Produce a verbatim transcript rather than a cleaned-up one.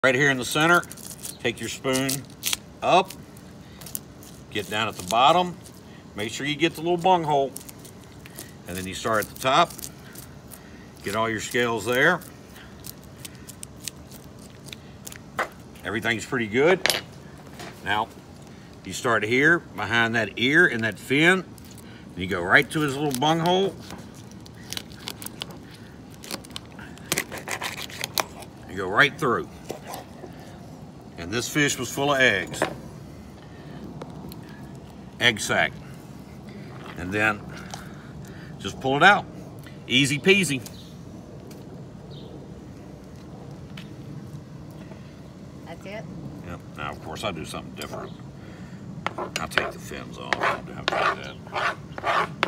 Right here in the center, take your spoon up, get down at the bottom, make sure you get the little bung hole, and then you start at the top, get all your scales there. Everything's pretty good. Now, you start here, behind that ear and that fin, and you go right to his little bung hole. You go right through. And this fish was full of eggs. Egg sac. And then just pull it out. Easy peasy. That's it? Yep. Now, of course, I do something different. I'll take the fins off. I don't have to do that.